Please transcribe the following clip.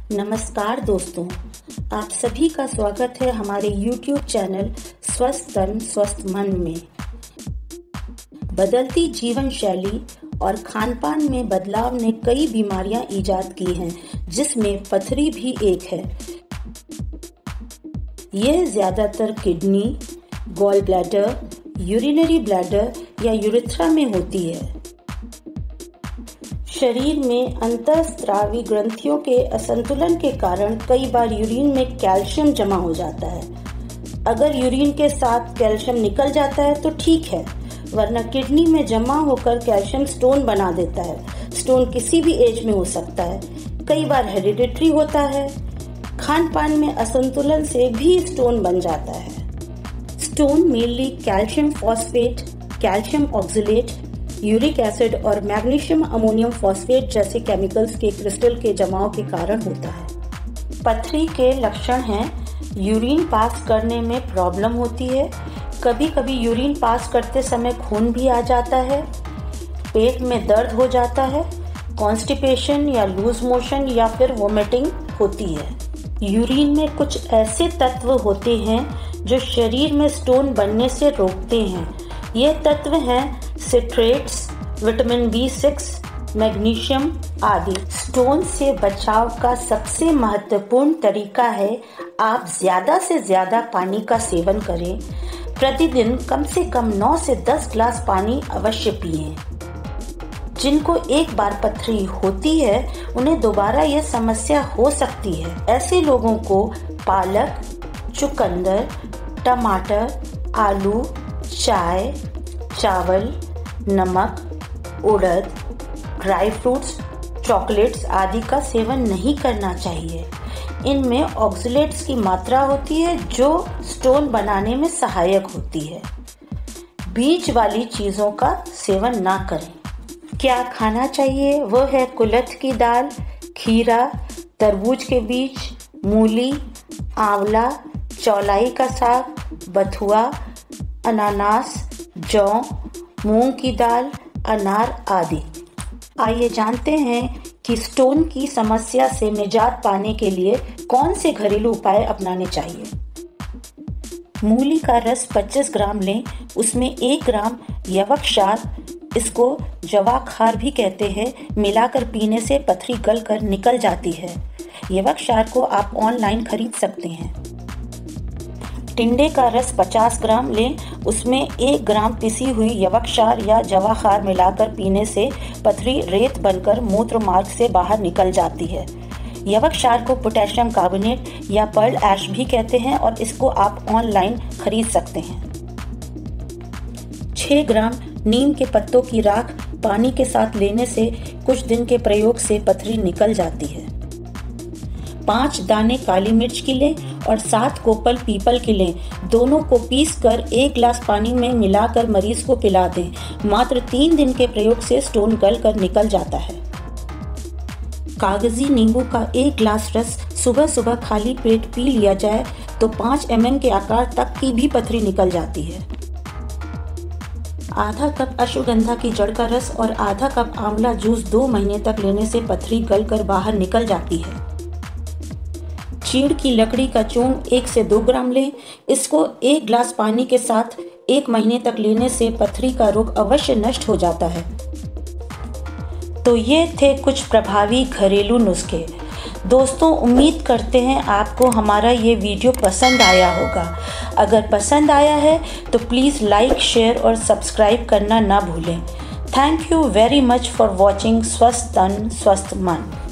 नमस्कार दोस्तों, आप सभी का स्वागत है हमारे YouTube चैनल स्वस्थ तन स्वस्थ मन में। बदलती जीवन शैली और खानपान में बदलाव ने कई बीमारियां इजाद की हैं, जिसमें पथरी भी एक है। यह ज्यादातर kidney, gall bladder, urinary bladder या यूरेथ्रा में होती है। शरीर में अंतःस्रावी ग्रंथियों के असंतुलन के कारण कई बार यूरिन में कैल्शियम जमा हो जाता है। अगर यूरिन के साथ कैल्शियम निकल जाता है तो ठीक है, वरना किडनी में जमा होकर कैल्शियम स्टोन बना देता है। स्टोन किसी भी एज में हो सकता है, कई बार हेरिडिटरी होता है। खान पान में असंतुलन से भी स्टोन बन जाता है। Stone mainly calcium phosphate, calcium oxalate, uric acid और मैग्नीशियम अमोनियम फॉस्फेट जैसे केमिकल्स के क्रिस्टल के जमाव के कारण होता है। पथरी के लक्षण हैं: यूरिन पास करने में प्रॉब्लम होती है, कभी कभी यूरिन पास करते समय खून भी आ जाता है, पेट में दर्द हो जाता है, कॉन्स्टिपेशन या लूज मोशन या फिर वोमिटिंग होती है। यूरिन में कुछ ऐसे तत्व होते हैं जो शरीर में स्टोन बनने से रोकते हैं। ये तत्व हैं सिट्रेट्स, विटामिन B6, मैग्नीशियम आदि। स्टोन से बचाव का सबसे महत्वपूर्ण तरीका है आप ज्यादा से ज्यादा पानी का सेवन करें। प्रतिदिन कम से कम 9 से 10 ग्लास पानी अवश्य पिएं। जिनको एक बार पथरी होती है उन्हें दोबारा यह समस्या हो सकती है। ऐसे लोगों को पालक, चुकंदर, टमाटर, आलू, चाय, चावल, नमक, उड़द, ड्राई फ्रूट्स, चॉकलेट्स आदि का सेवन नहीं करना चाहिए। इनमें ऑक्सलेट्स की मात्रा होती है जो स्टोन बनाने में सहायक होती है। बीज वाली चीज़ों का सेवन ना करें। क्या खाना चाहिए वह है कुलथ की दाल, खीरा, तरबूज के बीज, मूली, आंवला, चौलाई का साग, बथुआ, अनानास, जौ, मूंग की दाल, अनार आदि। आइए जानते हैं कि स्टोन की समस्या से निजात पाने के लिए कौन से घरेलू उपाय अपनाने चाहिए। मूली का रस 25 ग्राम लें, उसमें 1 ग्राम यवक्षार, इसको जवाखार भी कहते हैं, मिलाकर पीने से पथरी गल कर निकल जाती है। यवक्षार को आप ऑनलाइन खरीद सकते हैं। टिंडे का रस 50 ग्राम लें, उसमें 1 ग्राम पिसी हुई यवक्षार या जवाखार मिलाकर पीने से पथरी रेत बनकर मूत्र मार्ग से बाहर निकल जाती है। यवक्षार को पोटेशियम कार्बोनेट या पर्ल ऐश भी कहते हैं और इसको आप ऑनलाइन खरीद सकते हैं। 6 ग्राम नीम के पत्तों की राख पानी के साथ लेने से कुछ दिन के प्रयोग से पथरी निकल जाती है। 5 दाने काली मिर्च की लें और 7 कोपल पीपल की लें। दोनों को पीसकर 1 गिलास पानी में मिलाकर मरीज को पिला दें। मात्र 3 दिन के प्रयोग से स्टोन गल कर निकल जाता है। कागजी नींबू का 1 गिलास रस सुबह सुबह खाली पेट पी लिया जाए तो 5 mm के आकार तक की भी पथरी निकल जाती है। आधा कप अश्वगंधा की जड़ का रस और आधा कप आंवला जूस 2 महीने तक लेने से पथरी गल कर बाहर निकल जाती है। चीड़ की लकड़ी का चूर्ण 1 से 2 ग्राम लें, इसको 1 गिलास पानी के साथ 1 महीने तक लेने से पथरी का रोग अवश्य नष्ट हो जाता है। तो ये थे कुछ प्रभावी घरेलू नुस्खे। दोस्तों, उम्मीद करते हैं आपको हमारा ये वीडियो पसंद आया होगा। अगर पसंद आया है तो प्लीज़ लाइक, शेयर और सब्सक्राइब करना ना भूलें। Thank you very much for watching स्वस्थ तन स्वस्थ मन।